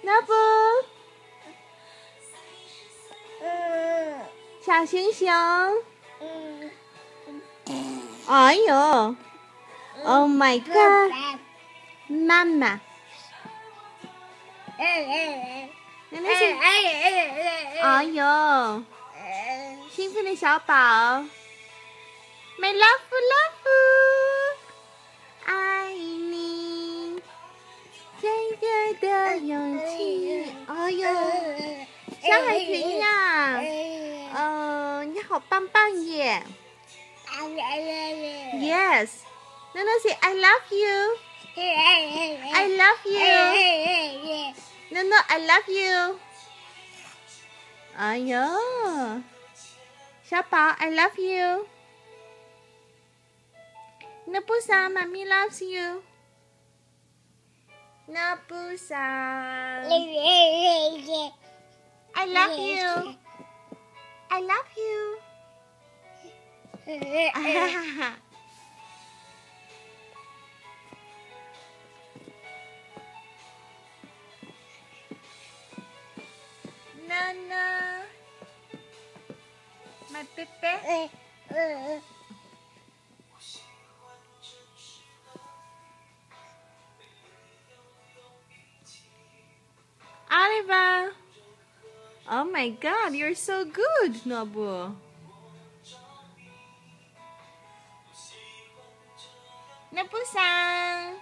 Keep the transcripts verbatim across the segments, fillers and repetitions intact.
Norbu，小熊熊。哎呦 ！Oh my god！ 妈妈。那那是。哎呦！兴奋的小宝。My love love， 爱你，最大的勇气。哎呦，小海豚呀！哦，你好棒棒耶 ！Yes， 那那 say I love you。I love you。No no I love you。哎呦，小宝 I love you。Norbu san, mommy loves you. Norbu san. I love you. I love you. No, no. My baby. Oliver. Oh my god, you're so good, Norbu. Norbu-san.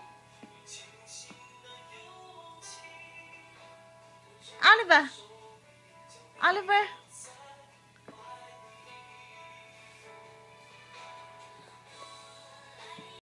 Oliver. Oliver.